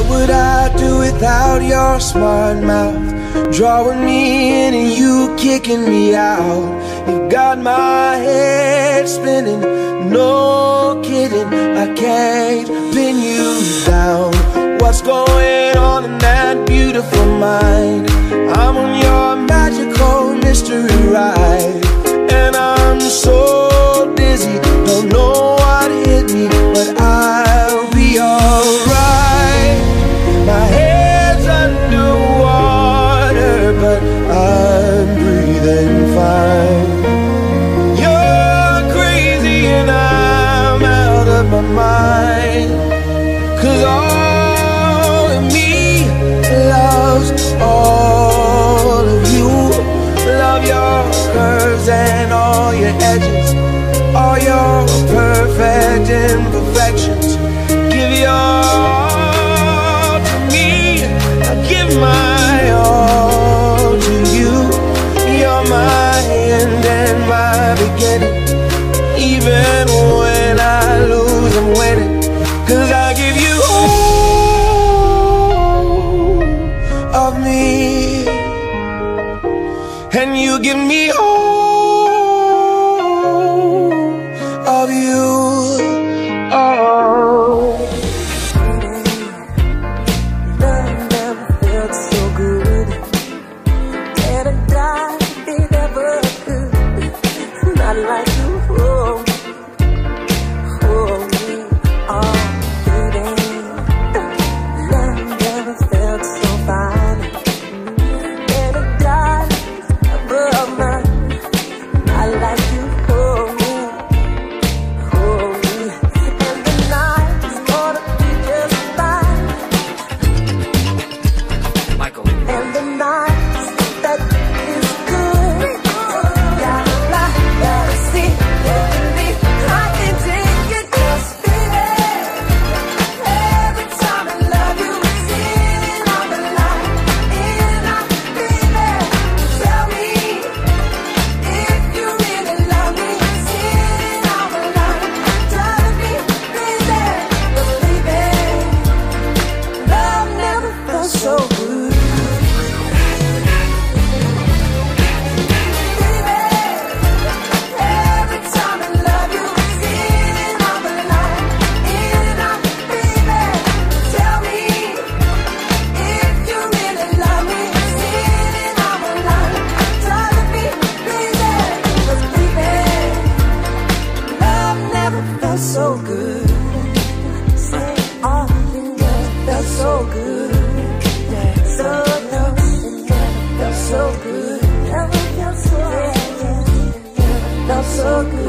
What would I do without your smart mouth? Drawing me in and you kicking me out. You got my head spinning, no kidding, I can't pin you down. What's going on in that beautiful mind? I'm on your magical mystery ride, and I'm so dizzy, don't know what hit me, but I'll be alright. My head's underwater, but I'm breathing fine. You're crazy and I'm out of my mind, 'cause all of me loves all of you. Love your curves and all your edges, all your perfect imperfections. Give your all to me, I give my all to you. You're my end and my beginning. Even when I lose, I'm winning, 'cause I give you all of me, and you give me all of you. Oh, love never felt so good. Can I die if it ever could? Not like you, oh, me, oh, baby. Love never felt so fine. Can I die above mine? Not like you, oh, me. And the night is gonna be just fine. Michael. And the night that is good. Gotta fly, gotta see, believe I can take it. 'Cause baby, every time I love you, it's in on the line. And I, baby, tell me if you really love me. It's in on the line. Drive me crazy, 'cause baby, love never felt so good. Baby, every time I love you, it's in on the line. And I, baby, tell me if you really love me. It's in on the line. Drive me crazy, 'cause baby, love never felt so good. Say all it never felt so good. So no, it never felt so good. Never felt so good. Felt so good.